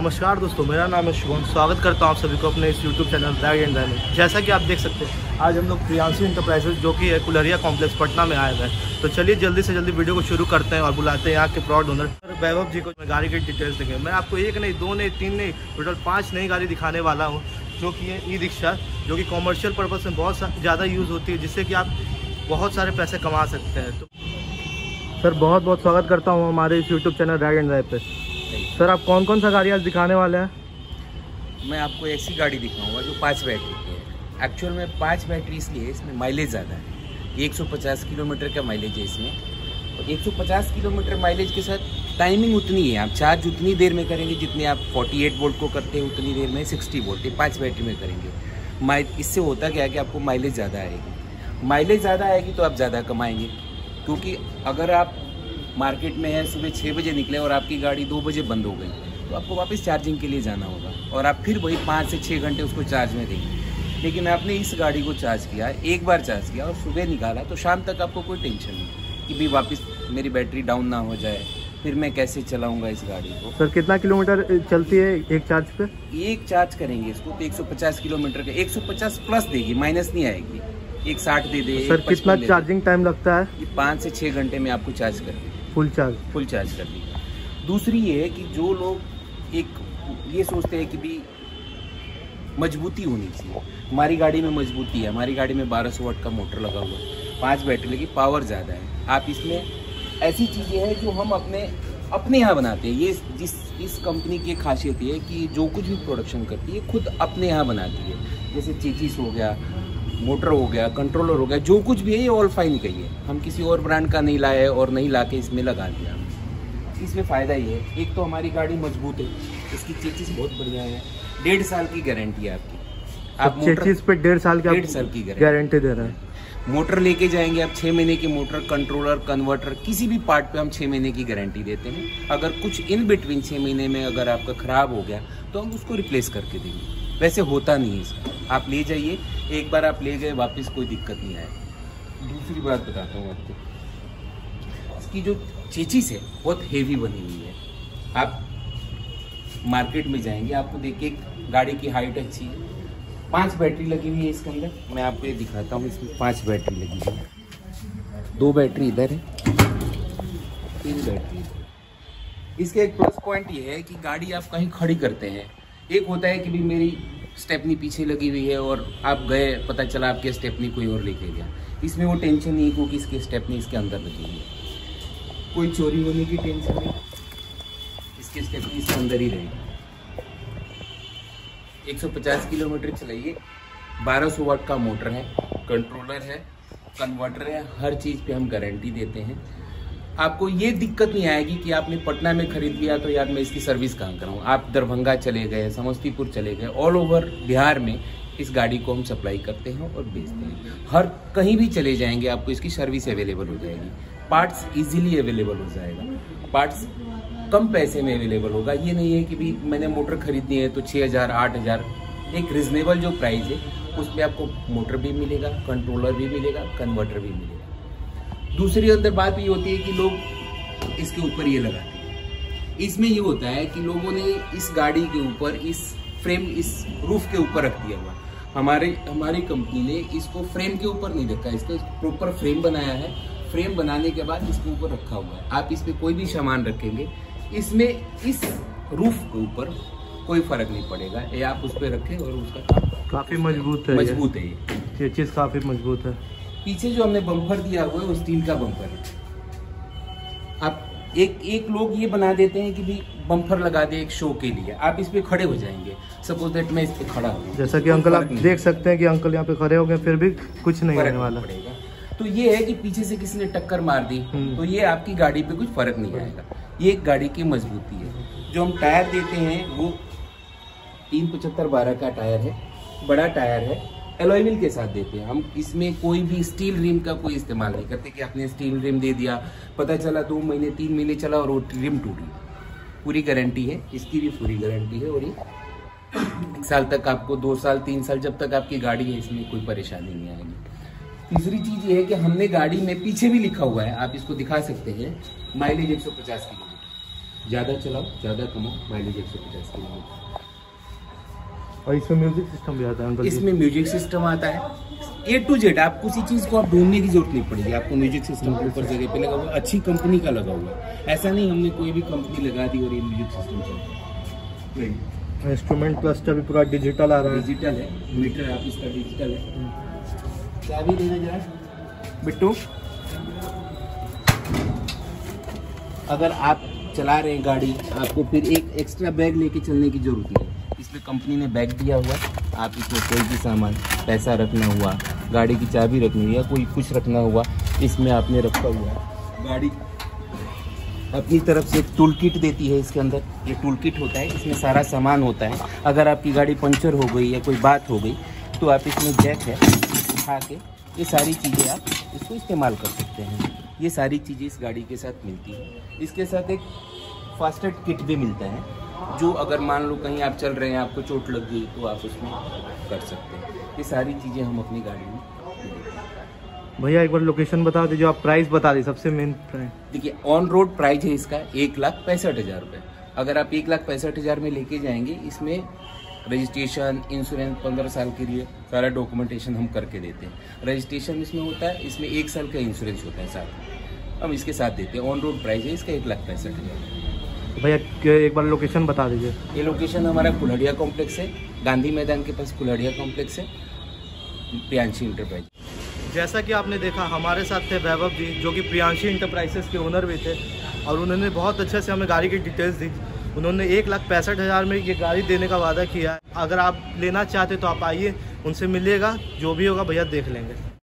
नमस्कार दोस्तों, मेरा नाम है शुभम। स्वागत करता हूं आप सभी को अपने इस YouTube channel ride and drive में। जैसा कि आप देख सकते हैं, आज हम लोग प्रियांशु इंटरप्राइजेज जो कि है कुलरिया कॉम्प्लेक्स पटना में आए हुए हैं। तो चलिए जल्दी से जल्दी वीडियो को शुरू करते हैं और बुलाते हैं यहाँ के प्रोडक्ट ओनर वैभव जी को। गाड़ी की डिटेल्स देंगे। मैं आपको एक नहीं, दो नहीं, तीन नहीं, टोटल 5 नई गाड़ी दिखाने वाला हूँ, जो कि है ई रिक्शा, जो कि कॉमर्शियल पर्पज़ में बहुत ज़्यादा यूज़ होती है, जिससे कि आप बहुत सारे पैसे कमा सकते हैं। तो सर बहुत बहुत स्वागत करता हूँ हमारे इस YouTube channel ride and drive पे। सर आप कौन कौन सा गाड़ी आज दिखाने वाले हैं? मैं आपको ऐसी गाड़ी दिखाऊंगा जो 5 बैटरी की है। एक्चुअल में 5 बैटरी इसलिए इसमें माइलेज ज़्यादा है। 150 किलोमीटर का माइलेज है इसमें, और 150 किलोमीटर माइलेज के साथ टाइमिंग उतनी है। आप चार्ज उतनी देर में करेंगे जितने आप 48 वोल्ट को करते हैं, उतनी देर में 60 वोल्ट 5 बैटरी में करेंगे। इससे होता क्या है कि आपको माइलेज ज़्यादा आएगी। माइलेज ज़्यादा आएगी तो आप ज़्यादा कमाएंगे, क्योंकि अगर आप मार्केट में है, सुबह 6 बजे निकले और आपकी गाड़ी 2 बजे बंद हो गई, तो आपको वापस चार्जिंग के लिए जाना होगा और आप फिर वही 5 से 6 घंटे उसको चार्ज में देंगे। लेकिन आपने इस गाड़ी को चार्ज किया, एक बार चार्ज किया और सुबह निकाला, तो शाम तक आपको कोई टेंशन नहीं कि भी वापस मेरी बैटरी डाउन ना हो जाए, फिर मैं कैसे चलाऊँगा इस गाड़ी को। सर कितना किलोमीटर चलती है एक चार्ज पे? एक चार्ज करेंगे इसको तो 150 किलोमीटर का, 150 प्लस देगी, माइनस नहीं आएगी। 160 दे दे। सर कितना चार्जिंग टाइम लगता है? ये 5 से 6 घंटे में आपको चार्ज कर देगी, फुल चार्ज कर देगी। दूसरी ये है कि जो लोग ये सोचते हैं कि भी मजबूती होनी चाहिए, हमारी गाड़ी में मजबूती है। हमारी गाड़ी में 1200 वाट का मोटर लगा हुआ है, 5 बैटरी लगी, पावर ज़्यादा है। आप इसमें ऐसी चीज़ें हैं जो हम अपने यहाँ बनाते हैं। ये इस कंपनी की खासियत ये है कि जो कुछ भी प्रोडक्शन करती है खुद अपने यहाँ बनाती है। जैसे चेचिस हो गया, मोटर हो गया, कंट्रोलर हो गया, जो कुछ भी है ये ऑल फाइन का ही है। हम किसी और ब्रांड का नहीं लाए और नहीं ला के इसमें लगा दिया। इसमें फ़ायदा ये है, एक तो हमारी गाड़ी मजबूत है, इसकी चेचिस बहुत बढ़िया है, 1.5 साल की गारंटी है आपकी। आप चेचिस पे 1.5 साल की गारंटी दे रहे हैं। मोटर लेके जाएंगे आप 6 महीने की मोटर, कंट्रोलर, कन्वर्टर, किसी भी पार्ट पे हम 6 महीने की गारंटी देते हैं। अगर कुछ इन बिटवीन 6 महीने में अगर आपका ख़राब हो गया तो हम उसको रिप्लेस करके देंगे। वैसे होता नहीं है इसका, आप ले जाइए, एक बार आप ले गए वापस कोई दिक्कत नहीं आएगी। दूसरी बात बताता हूँ आपको, इसकी जो चेचिस है बहुत हेवी बनी हुई है। आप मार्केट में जाएंगे, आपको देखिए गाड़ी की हाइट अच्छी है। 5 बैटरी लगी हुई है इसके अंदर, मैं आपको ये दिखाता हूँ। इसमें 5 बैटरी लगी हुई है, 2 बैटरी इधर है, 3 बैटरी। इसका एक प्लस पॉइंट ये है कि गाड़ी आप कहीं खड़ी करते हैं, एक होता है कि भी मेरी स्टेपनी पीछे लगी हुई है और आप गए, पता चला आपके स्टेपनी कोई और लेके गया। इसमें वो टेंशन नहीं है, क्योंकि इसकी स्टेपनी इसके अंदर लगी हुई है, कोई चोरी होने की टेंशन नहीं, इसकी स्टेपनी इसके अंदर ही रहेगी। 150 किलोमीटर चलाइए, 1200 वाट का मोटर है, कंट्रोलर है, कन्वर्टर है, हर चीज़ पे हम गारंटी देते हैं। आपको ये दिक्कत नहीं आएगी कि आपने पटना में खरीद लिया तो यार मैं इसकी सर्विस कहाँ कराऊँ। आप दरभंगा चले गए, समस्तीपुर चले गए, ऑल ओवर बिहार में इस गाड़ी को हम सप्लाई करते हैं और बेचते हैं। हर कहीं भी चले जाएंगे आपको इसकी सर्विस अवेलेबल हो जाएगी, पार्ट्स इजीली अवेलेबल हो जाएगा, पार्ट्स कम पैसे में अवेलेबल होगा। ये नहीं है कि भी मैंने मोटर खरीदनी है तो 6000 8000, एक रिजनेबल जो प्राइस है उस पर आपको मोटर भी मिलेगा, कंट्रोलर भी मिलेगा, कन्वर्टर भी मिलेगा। दूसरी अंदर बात ये होती है कि लोग इसके ऊपर ये लगाते हैं। इसमें ये होता है कि लोगों ने इस गाड़ी के ऊपर इस फ्रेम, इस रूफ के ऊपर रख दिया हुआ। हमारी कंपनी ने इसको फ्रेम के ऊपर नहीं रखा, इसका प्रॉपर फ्रेम बनाया है। फ्रेम बनाने के बाद इसके ऊपर रखा हुआ है। आप इस पे कोई भी सामान रखेंगे, इसमें इस रूफ के ऊपर कोई फर्क नहीं पड़ेगा। ये आप उस पर रखें और उसका काम काफ़ी मजबूत है। ये चीज़ काफ़ी मजबूत है। पीछे जो हमने बम्पर दिया हुआ है वो स्टील का बम्पर है। आप एक लोग ये बना देते हैं कि भी बम्पर लगा दे एक शो के लिए, आप इस पे खड़े हो जाएंगे। सपोज दैट मैं इस पे खड़ा हूँ, जैसा कि अंकल आप देख सकते हैं कि अंकल यहाँ पे खड़े हो गए, फिर भी कुछ नहीं होने वाला पड़ेगा। तो ये है कि पीछे से किसी ने टक्कर मार दी तो ये आपकी गाड़ी पे कुछ फर्क नहीं आएगा। ये एक गाड़ी की मजबूती है। जो हम टायर देते हैं वो 375/12 का टायर है, बड़ा टायर है, एलॉय व्हील के साथ देते हैं हम। इसमें कोई भी स्टील रिम का कोई इस्तेमाल नहीं करते कि आपने स्टील रिम दे दिया, पता चला 2 महीने 3 महीने चला और वो रिम टूटी। पूरी गारंटी है, इसकी भी पूरी गारंटी है, और ये 1 साल तक आपको, 2 साल 3 साल, जब तक आपकी गाड़ी है इसमें कोई परेशानी नहीं आएगी। तीसरी चीज़ ये है कि हमने गाड़ी में पीछे भी लिखा हुआ है, आप इसको दिखा सकते हैं, माइलेज 150 किलोमीटर। ज़्यादा चलाओ, ज़्यादा कमाओ, माइलेज 150 किलोमीटर। और इसमें म्यूजिक सिस्टम भी आता है अंकल जी? इसमें म्यूजिक सिस्टम आता है A to Z। आपको किसी चीज़ को आप ढूंढने की जरूरत नहीं पड़ेगी, आपको म्यूजिक सिस्टम के ऊपर जगह पे लगा हुआ, अच्छी कंपनी का लगा हुआ है। ऐसा नहीं हमने कोई भी कंपनी लगा दी और ये म्यूजिक सिस्टम चलता है। इंस्ट्रूमेंट क्लस्टर भी पूरा डिजिटल आ रहा है। डिजिटल है, मीटर आप इसका डिजिटल है। चाबी दे दे जरा बिट्टू। अगर आप चला रहे हैं गाड़ी, आपको फिर एक एक्स्ट्रा बैग लेके चलने की जरूरत नहीं है। इसमें कंपनी ने बैग दिया हुआ है, आप इसमें कोई भी सामान, पैसा रखना हुआ, गाड़ी की चाबी रखनी हुई या कोई कुछ रखना हुआ, इसमें आपने रखा हुआ है। गाड़ी अपनी तरफ से एक टूल किट देती है, इसके अंदर ये टूल किट होता है, इसमें सारा सामान होता है। अगर आपकी गाड़ी पंचर हो गई या कोई बात हो गई तो आप इसमें जैक है, उठा के ये सारी चीज़ें आप इसको इस्तेमाल कर सकते हैं। ये सारी चीज़ें इस गाड़ी के साथ मिलती है। इसके साथ एक फर्स्ट एड किट भी मिलता है, जो अगर मान लो कहीं आप चल रहे हैं, आपको चोट लग गई तो आप उसमें कर सकते हैं। ये सारी चीज़ें हम अपनी गाड़ी में। भैया एक बार लोकेशन बता दीजिए, आप प्राइस बता दीजिए, सबसे मेन प्राइस। देखिए ऑन रोड प्राइस है इसका 1,65,000 रुपये। अगर आप 1,65,000 में लेके जाएंगे, इसमें रजिस्ट्रेशन, इंश्योरेंस 15 साल के लिए सारा डॉक्यूमेंटेशन हम करके देते हैं। रजिस्ट्रेशन इसमें होता है, इसमें 1 साल का इंश्योरेंस होता है साथ, हम इसके साथ देते हैं। ऑन रोड प्राइस है इसका 1,65,000। भैया एक बार लोकेशन बता दीजिए। ये लोकेशन हमारा कुल्हड़िया कॉम्प्लेक्स है, गांधी मैदान के पास कुल्हड़िया कॉम्प्लेक्स है, प्रियांशी इंटरप्राइज। जैसा कि आपने देखा, हमारे साथ थे वैभव जी, जो कि प्रियांशी इंटरप्राइजेस के ओनर भी थे, और उन्होंने बहुत अच्छे से हमें गाड़ी की डिटेल्स दी। उन्होंने 1,65,000 में ये गाड़ी देने का वादा किया है। अगर आप लेना चाहते तो आप आइए, उनसे मिलिएगा, जो भी होगा भैया देख लेंगे।